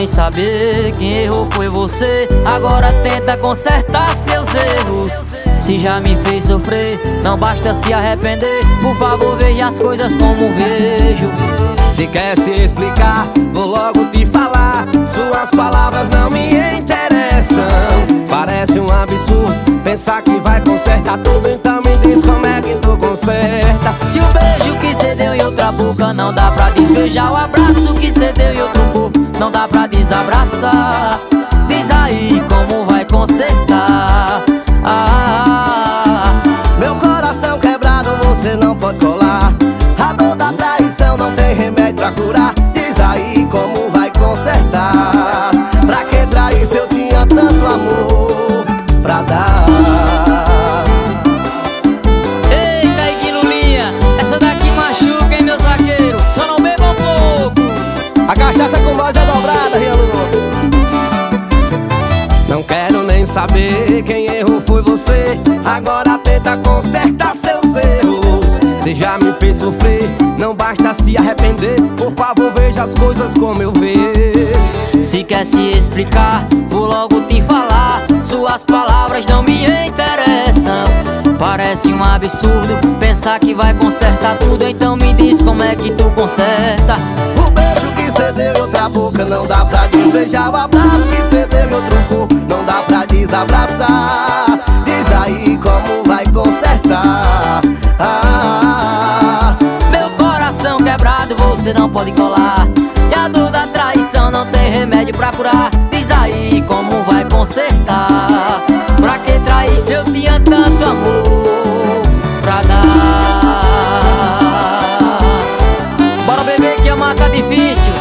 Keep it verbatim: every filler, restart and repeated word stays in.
nem saber quem errou foi você. Agora tenta consertar seus erros. Se já me fez sofrer, não basta se arrepender. Por favor, veja as coisas como vejo. Se quer se explicar, vou logo te falar. Suas palavras não me interessam. Parece um absurdo pensar que vai consertar tudo. Então me diz como é que tu conserta. Se o beijo que cê deu em outra boca não dá pra desbeijar, o abraço que cê deu em outro corpo não dá pra desabraçar. Diz aí como vai consertar. Ah, meu coração quebrado você não pode colar. A dor da traição não tem remédio pra curar. Diz aí como vai consertar. Pra que trair se eu tinha tanto amor pra dar? Eita, Iguilulinha, essa daqui machuca, hein, meus vaqueiros? Só não bebam pouco. A cachaça com nós é dobrada, Rialu. Não quero nem saber quem errou foi você. Agora tenta consertar seus erros. Você já me fez sofrer, não basta se arrepender. Por favor, veja as coisas como eu vejo. Se quer se explicar, vou logo te falar. Suas palavras não me interessam. Parece um absurdo pensar que vai consertar tudo. Então me diz como é que tu conserta. O beijo que cê deu em outra boca não dá pra desbeijar. O abraço que cê deu em outro corpo não dá pra desabraçar. Diz aí como vai consertar. Ah, meu coração quebrado você não pode colar. E a dor da traição não tem remédio pra curar. Diz aí como vai consertar. Pra que trair se eu tinha tanto amor pra dar? Bora beber que a marca tá difícil.